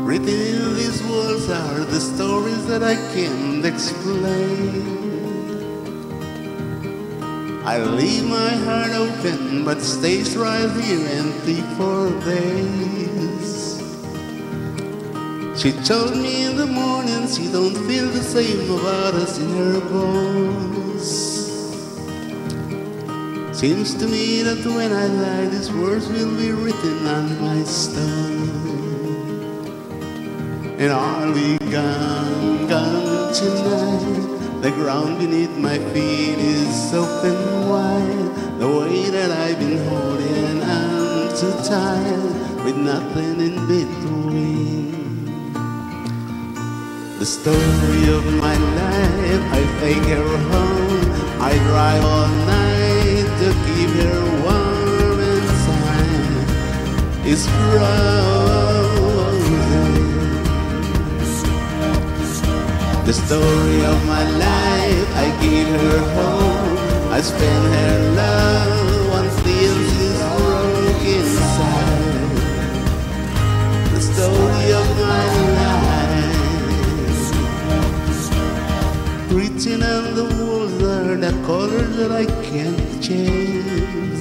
Written in these walls are the stories that I can't explain. I leave my heart open, but stays right here empty for days. She told me in the morning she don't feel the same about us in her bones. Seems to me that when I die, these words will be written on my stone. And I'll be gone, gone tonight. The ground beneath my feet is open wide. The way that I've been holding on too tight, with nothing in between. The story of my life, I take her home. I drive all night to keep her warm inside. It's frozen. The story of my life, I gave her home. I spent her love until she's broke inside. The story of my life, written on the walls are the colors that I can't change.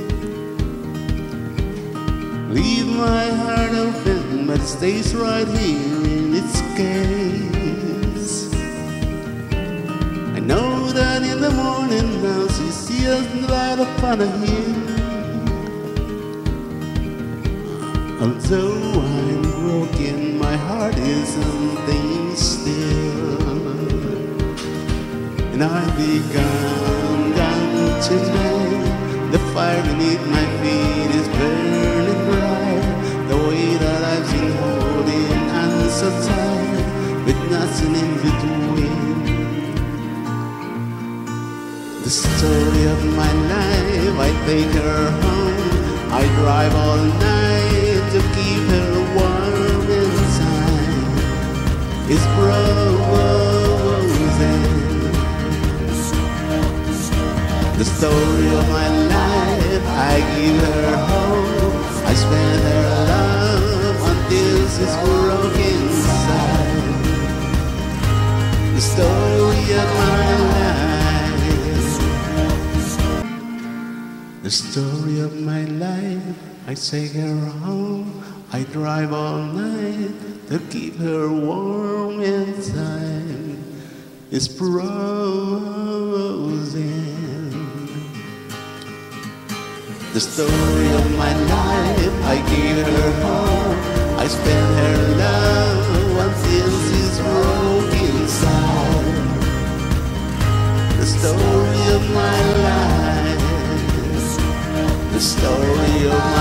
Leave my heart open, but it stays right here in its case. I know that in the morning now she sees the light upon her hill. Although I'm broken, my heart is something still. And I'll be gone, gone tonight. The fire beneath my feet is burning bright. The way that I've been holding on so tight, with nothing in between. The story of my life, I take her home. I drive all night to keep her warm inside. It's frozen. The story of my life, I give her home. I spend her love until she's broken inside. The story of my life, the story of my life, I take her home. I drive all night to keep her warm inside. It's frozen. The story of my life, I gave her home. I spent her love until she's broke inside. The story of my life, the story of my life.